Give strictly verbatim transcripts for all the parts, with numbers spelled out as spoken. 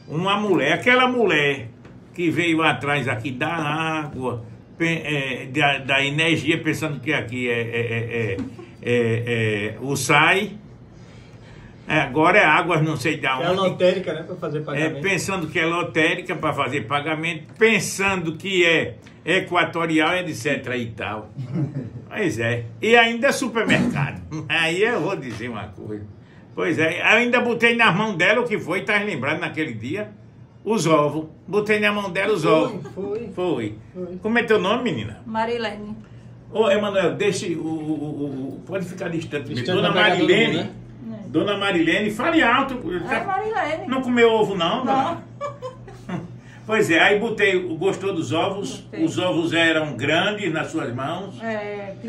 uma mulher, aquela mulher que veio atrás aqui da água, é, da, da energia, pensando que aqui é, é, é, é, é o S A I, agora é águas não sei de onde. É lotérica, né, para fazer pagamento. É, pensando que é lotérica para fazer pagamento, pensando que é equatorial, etc e tal. Pois é. E ainda é supermercado. Aí eu vou dizer uma coisa. Pois é, eu ainda botei na mão dela o que foi, tá lembrado naquele dia? Os ovos. Botei na mão dela os foi, ovos. Foi. Foi. Foi. Como é teu nome, menina? Marilene. Ô, Emanuel, deixe o, o, o, o... Pode ficar distante. distante Dona Marilene. mundo, né? Dona Marilene, fale alto. É Marilene. Não comeu ovo, não? Não. Pois é, aí botei, gostou dos ovos? Gostei. Os ovos eram grandes nas suas mãos? É, É.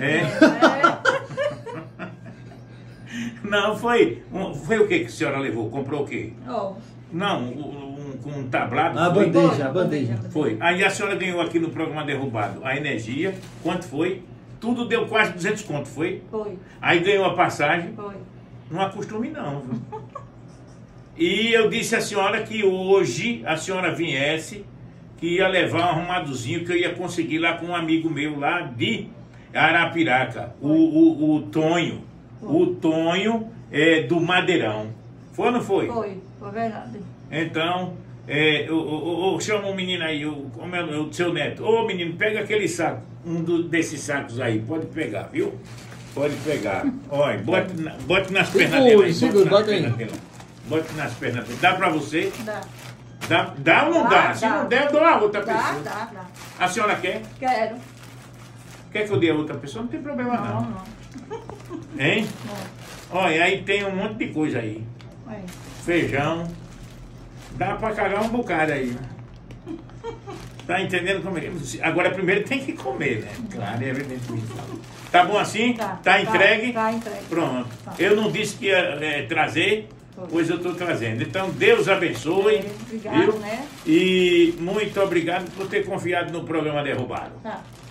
é. Não, foi, um, foi o que que a senhora levou? Comprou o quê? Ovos. Não, um, um, um tablado? A foi? bandeja, a bandeja. Foi. Aí a senhora ganhou aqui no programa Derrubado a energia, quanto foi? Tudo deu quase duzentos conto, foi? Foi. Aí ganhou a passagem, Foi. não acostume não, viu? E eu disse à senhora que hoje a senhora viesse, que ia levar um arrumadozinho que eu ia conseguir lá com um amigo meu lá de Arapiraca, o, o, o Tonho. O Tonho é do Madeirão. Foi ou não foi? Foi, foi verdade. Então, é, eu, eu, eu, chama o menino aí, o, como é o seu neto. Ô menino, pega aquele saco, um do, desses sacos aí, pode pegar, viu? Pode pegar. Olha, bote, na, bote nas pernas dele aí. Segura, bota aí. Bote nas pernas dele. Dá pra você? Dá. Dá, dá ou não dá? Dá, Se dá. não der, eu dou a outra Dá, pessoa. dá, dá. A senhora quer? Quero. Quer que eu dê a outra pessoa? Não tem problema não. Não, não. Hein? Não. Olha, aí tem um monte de coisa aí. Aí. Feijão. Dá pra cagar um bocado aí. Tá entendendo como é? Agora primeiro tem que comer, né? Claro, é evidente. Tá bom assim? Tá, Tá entregue? Tá, tá entregue. Pronto. Tá. Eu não disse que ia é, trazer, Foi. pois eu estou trazendo. Então, Deus abençoe. É, obrigado, viu? né? E muito obrigado por ter confiado no programa Derrubado. Tá.